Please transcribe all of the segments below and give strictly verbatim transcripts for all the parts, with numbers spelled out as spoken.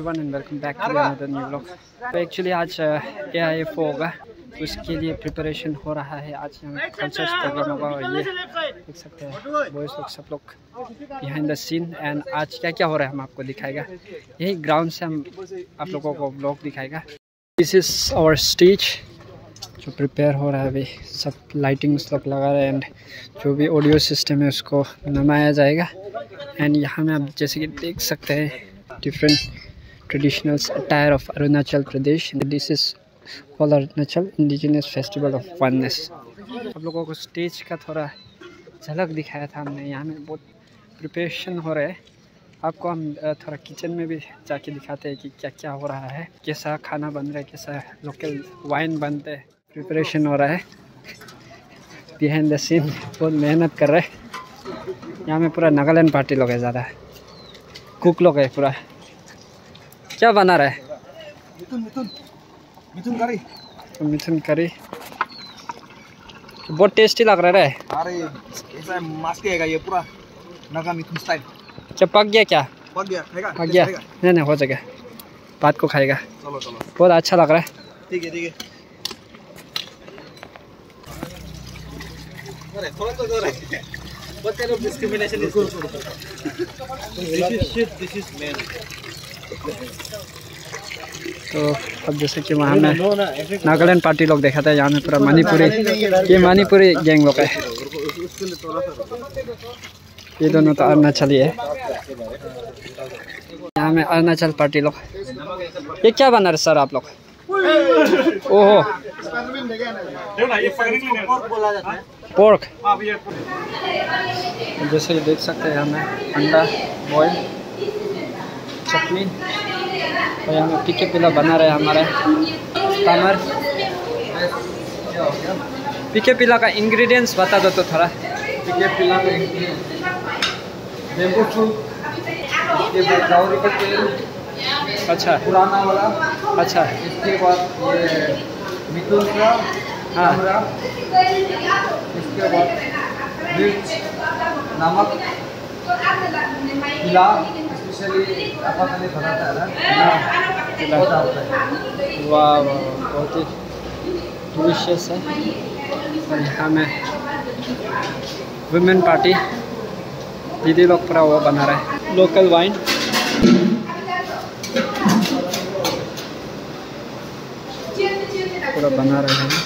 Everyone and welcome back to another new vlog. तो actually आज ए आई एफ ओ होगा, तो उसके लिए प्रिपरेशन हो रहा है। आज यहाँ कल्चर्स प्रोग्राम होगा और ये देख सकते हैं बॉयज लोग सब लोग बिहाइंड द सीन। एंड आज क्या क्या हो रहा है हम आपको दिखाएगा, यही ग्राउंड से हम आप लोगों को व्लॉग दिखाएगा। दिस इज़ आवर स्टेज जो प्रिपेयर हो रहा है अभी, सब लाइटिंग्स लोग लगा रहे हैं एंड जो भी ऑडियो सिस्टम है उसको नमाया जाएगा। एंड यहाँ में आप जैसे कि देख सकते हैं different traditional attire of Arunachal Pradesh. This is all Arunachal indigenous festival of oneness. आप लोगों को स्टेज का थोड़ा झलक दिखाया था हमने। यहाँ में बहुत प्रिपरेशन हो रहा है, आपको हम थोड़ा किचन में भी जाके दिखाते हैं कि क्या क्या हो रहा है, कैसा खाना बन रहा है, कैसा लोकल वाइन बनते हैं। प्रिपरेशन हो रहा है बिहाइंड द सीन, बहुत मेहनत कर रहे हैं। यहाँ में पूरा नागालैंड पार्टी लोग है, ज़्यादा कुक लोग है पूरा। क्या बना रहा है? मिथुन मिथुन मिथुन करी मिथुन करी बहुत टेस्टी लग रहा है। अरे ऐसा मस्त है ये पूरा नागा मिथुन स्टाइल। क्या पक गया? क्या पक गया? खाएगा? पक गया? नहीं नहीं हो जाएगा, बात को खाएगा। चलो चलो, बहुत अच्छा लग रहा है। ठीक है ठीक है। अरे थोड़ा तो दो रहे। What kind of discrimination is this? This is shit, this is man. तो अब जैसे कि वहाँ में नागालैंड पार्टी लोग देखा था, यहाँ में पूरा मणिपुरी, ये मणिपुरी गैंग लोग है। ये दोनों तो अरुणाचली है। यहाँ में अरुणाचल पार्टी लोग। ये क्या बना रहे सर आप लोग? ओहो पोर्क। जैसे कि देख सकते हैं यहाँ में अंडा बॉयल, चटनी, और यहाँ में पीके पिला बना रहे हमारे तामर। पीके पिला का इंग्रेडिएंट्स बता दो तो थोड़ा। पीके पिला का बेम्बू शूट, ये गावरी का तेल, अच्छा पुराना वाला, अच्छा। इसके बाद ये मिथुन का, हाँ, इसके बाद मिर्च, नमक, पिला, स्पेशली आपका तले बनाता है ना, पिला। बहुत आता है। वाह वाह, बहुत ही डिलीशियस है। और यहाँ में वुमेन पार्टी दीदी लोग पूरा वो बना रहे हैं, लोकल वाइन। पूरा बना रहे हैं।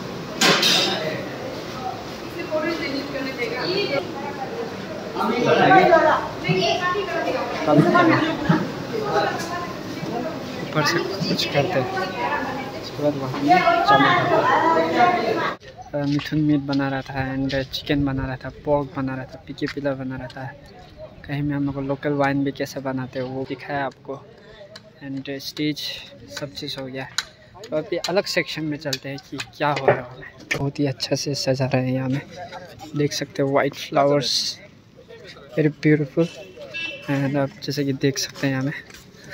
ऊपर से कुछ करते हैं, उसके बाद वहाँ में जमा करते हैं। मिथुन मीट बना रहा था एंड चिकन बना रहा था, पोर्क बना रहा था, पीके पिला बना रहा था। कहीं में हम लोग लोकल वाइन भी कैसे बनाते हैं वो दिखाया आपको। एंड स्टेज सब चीज़ हो गया, तो अभी अलग सेक्शन में चलते हैं कि क्या हो रहा है। बहुत ही अच्छा से सजा रहे हैं यहाँ में, देख सकते हो white flowers, very beautiful. And आप जैसे कि देख सकते हैं यहाँ में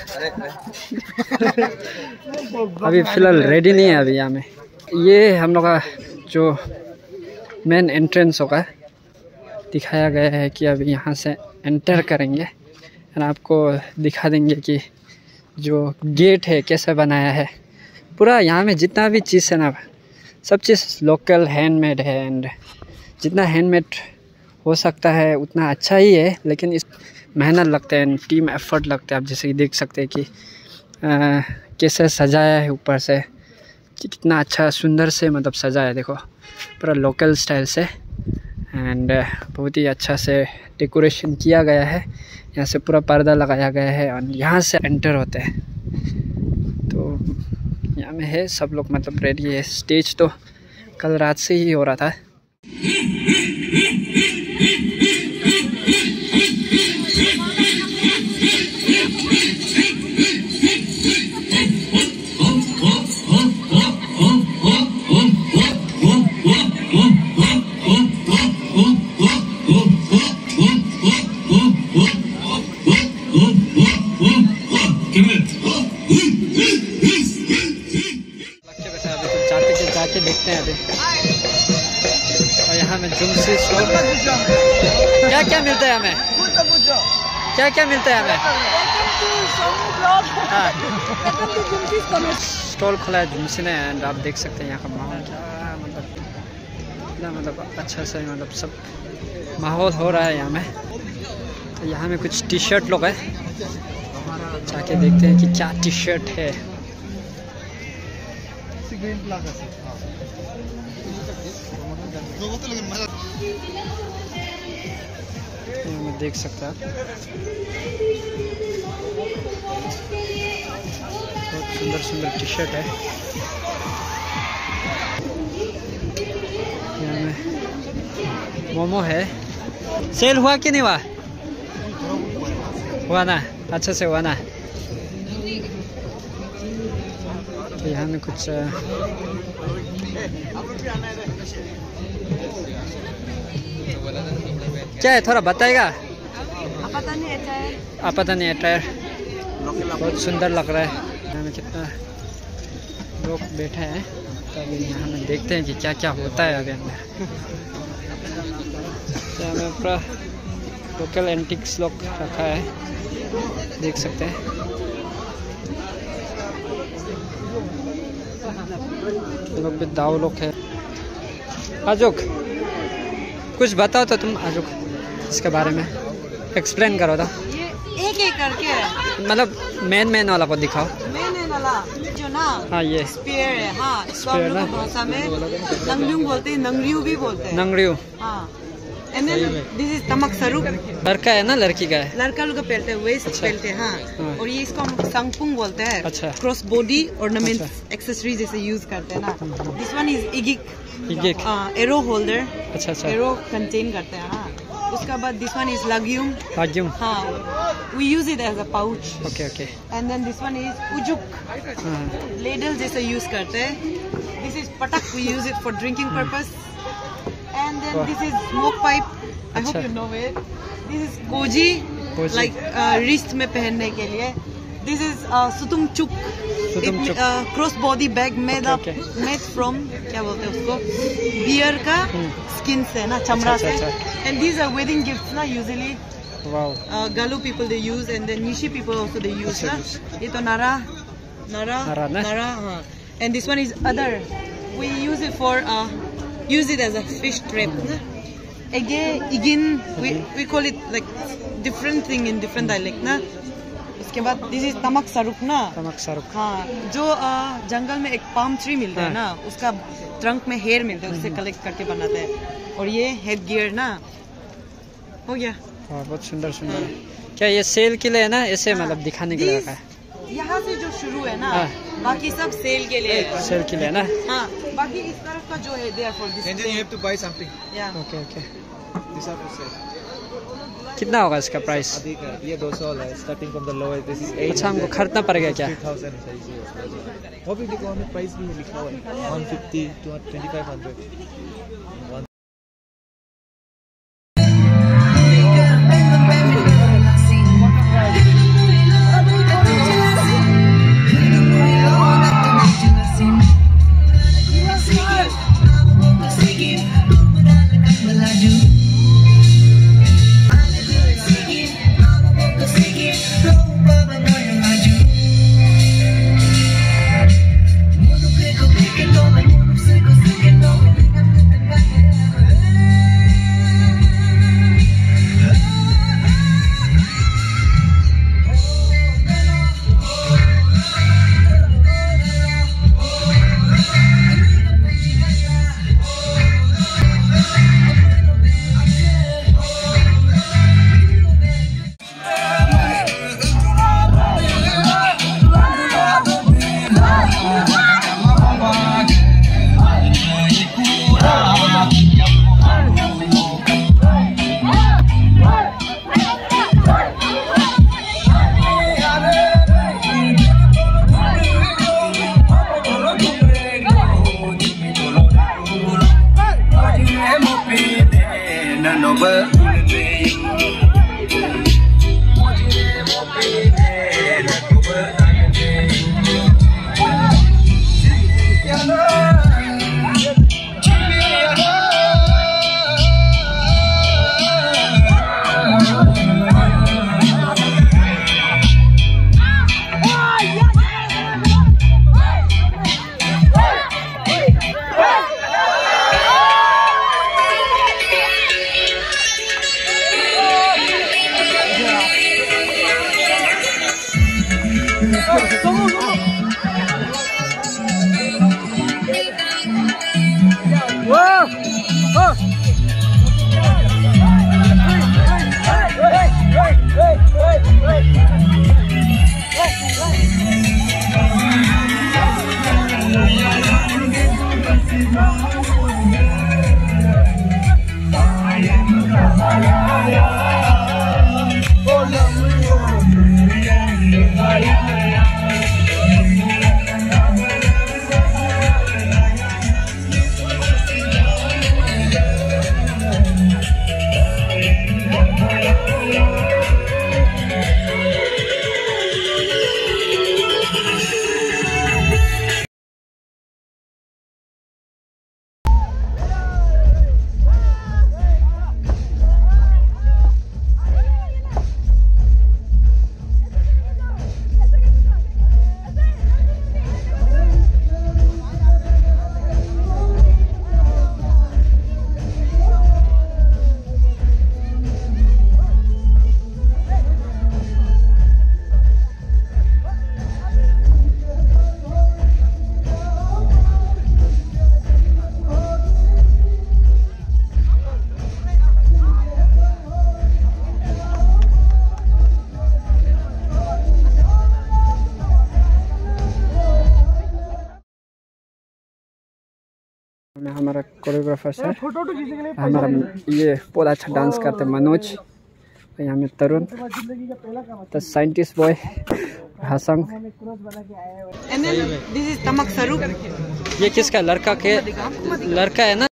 अभी फ़िलहाल रेडी नहीं है अभी यहाँ में। ये हम लोग का जो मेन एंट्रेंस होगा, दिखाया गया है कि अभी यहाँ से एंटर करेंगे एंड आपको दिखा देंगे कि जो गेट है कैसे बनाया है। पूरा यहाँ में जितना भी चीज़ है ना, सब चीज़ लोकल हैंडमेड है एंड जितना हैंडमेड हो सकता है उतना अच्छा ही है, लेकिन इस मेहनत लगता है, टीम एफर्ट लगता है। आप जैसे कि देख सकते हैं कि आ, कैसे सजाया है ऊपर से, कि कितना अच्छा सुंदर से मतलब सजाया है, देखो पूरा लोकल स्टाइल से। एंड बहुत ही अच्छा से डेकोरेशन किया गया है। यहाँ से पूरा पर्दा लगाया गया है और यहाँ से एंटर होते हैं। तो यहाँ में है सब लोग मतलब रेडी है। स्टेज तो कल रात से ही हो रहा था। जाके देखते हैं अभी। और यहाँ में जुमसी स्टोर, क्या क्या मिलता है हमें? क्या क्या मिलता है हमें? स्टॉल खुला है जुमसी ने एंड आप देख सकते हैं यहाँ का माहौल क्या मतलब इतना मतलब अच्छा से मतलब सब माहौल हो रहा है यहाँ में। तो यहाँ में कुछ टी शर्ट लोग है, जाके देखते हैं कि क्या टी शर्ट है। यहाँ में देख सकते हैं आप बहुत सुंदर सुंदर टी शर्ट है। यहाँ में मोमो है। सेल हुआ कि नहीं हुआ? हुआ ना, अच्छा से हुआ ना। तो यहाँ में कुछ क्या है थोड़ा बताएगा? पता नहीं अटायर, आप पता नहीं अटायर बहुत सुंदर लग रहा है। यहाँ में कितना लोग बैठे हैं, तभी यहाँ में देखते हैं कि क्या क्या होता है अभी अंदर। यहाँ में पूरा लोकल एंटिक्स लोग रखा है, देख सकते हैं। लोग भी दाव लोग है। आजुक कुछ बताओ तो तुम, आजुक इसके बारे में एक्सप्लेन करो तो। ये एक एक करके मतलब मेन मेन वाला को दिखाओ। मेन मेन वाला जो ना, हाँ ये स्पेयर है। हाँ, इसको हम स्पेयर ना? लोग भाषा में नंगरियू बोलते हैं, नंगरियू भी बोलते हैं। नंगरियू। हाँ, एंड देन दिस इज तमक सरुक। लड़का है ना लड़की का है? लड़का लोग का पहनते हैं, वेस्ट अच्छा। पहनते हैं। हाँ। हाँ। और ये इसको हम लोग संगपुंग बोलते हैं। अच्छा। क्रॉस बॉडी ऑर्नामेंट अच्छा। एक्सेसरी जैसे यूज करते हैं ना। दिस वन इज इगिक, इगिक। Arrow holder. अच्छा अच्छा। एरो कंटेन करते हैं। हाँ। उसका बाद दिस वन इज लग्यूम। भाग्यम। हाँ, we use it as a pouch. Okay okay. And then this one is उजुक, लेडल जैसे यूज करते हैं। दिस इज पटक, we use it for drinking purpose. And then this is smoke pipe, I hope you know it. This is कोजी, like wrist में पहनने के लिए। दिस इज सुतुम चुक, cross body bag made up made from, क्या बोलते हैं उसको, बियर का स्किन से ना, चमड़ा से। And these are wedding gifts ना, usually Galo people they use, and then Nyishi people also they use ना। ये तो नारा नारा नारा। हाँ। And this one is other, we use it for use it as a fish trap ना। Again, again, we we call it like different thing in different dialect ना। उसके बाद this is तमक सरुक ना। तमक सरुक। हाँ, जो uh, जंगल में एक पाम ट्री मिलता है ना, उसका ट्रंक में हेयर मिलता है, उससे कलेक्ट करके बनाते हैं। और ये हेड गियर ना। हो गया। हाँ, बहुत सुंदर सुंदर है। क्या ये सेल के लिए है ना, ऐसे मतलब दिखाने के लिए रखा है? यहाँ से जो शुरू है ना, बाकी सब सेल के लिए है। सेल के लिए ना? हाँ, बाकी इस तरफ का जो है, they are for display. And then you have to buy something. Yeah. Okay okay. These are for sale. कितना होगा इसका प्राइस? अधिक है, ये दो सौ है, starting from the lowest. This is eight. अच्छा, हमको खरीदना पड़ेगा क्या? three thousand है सही से। वो भी देखो, हमें प्राइस भी लिखा हुआ है, one fifty, twenty-five hundred. हमारा कोरियोग्राफर सर, हमारा ये बहुत अच्छा डांस करते मनोज, यहाँ में Tarun, the scientist boy Hasang. This is तमक स्वरूप। ये किसका लड़का के लड़का है ना?